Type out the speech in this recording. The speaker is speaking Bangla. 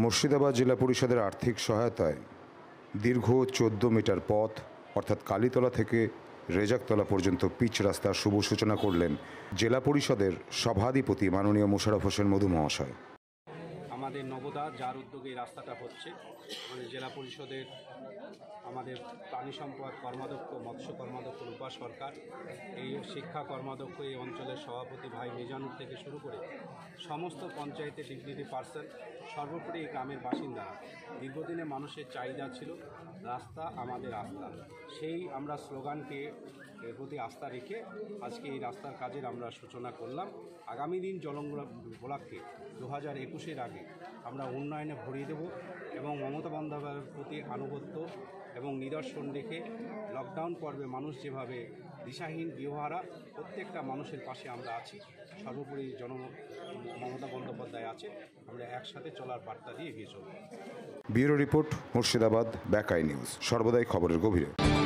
মুর্শিদাবাদ জেলা পরিষদের আর্থিক সহায়তায় দীর্ঘ 14 মিটার পথ অর্থাৎ কালীতলা থেকে রেজাকতলা পর্যন্ত পিচ রাস্তার শুভ সূচনা করলেন জেলা পরিষদের সভাধিপতি মাননীয় মোশাররফ হোসেন মধু মহাশয়। আমাদের নবদা যার উদ্যোগে এই রাস্তাটা হচ্ছে, আমাদের জেলা পরিষদের আমাদের প্রাণী সম্পদ কর্মাধ্যক্ষ, মৎস্য কর্মাধ্যক্ষ রূপা সরকার, এই শিক্ষা কর্মাধ্যক্ষ, এই অঞ্চলের সভাপতি ভাই মিজানুর থেকে শুরু করে সমস্ত পঞ্চায়েতের ডিগনিটি পার্সন, সর্বোপরি এই গ্রামের বাসিন্দারা দীর্ঘদিনে মানুষের চাহিদা ছিল রাস্তা আমাদের আস্থা। সেই আমরা স্লোগানকে এর প্রতি আস্থা রেখে আজকে এই রাস্তার কাজের আমরা সূচনা করলাম। আগামী দিন জলঙ্গলাকে 2021-এর আগে আমরা উন্নয়নে ভরিয়ে দেব এবং মমতা বন্দ্যোপাধ্যায়ের প্রতি আনুগত্য এবং নিদর্শন রেখে লকডাউন পর্বে মানুষ যেভাবে দিশাহীন দিওহারা, প্রত্যেকটা মানুষের পাশে আমরা আছি। সর্বোপরি মমতা বন্দ্যোপাধ্যায় আছে, আমরা একসাথে চলার বার্তা দিয়ে এগিয়ে চলব। Bureau report, Murshidabad back eye news, সর্বদাই খবরের গভীরে।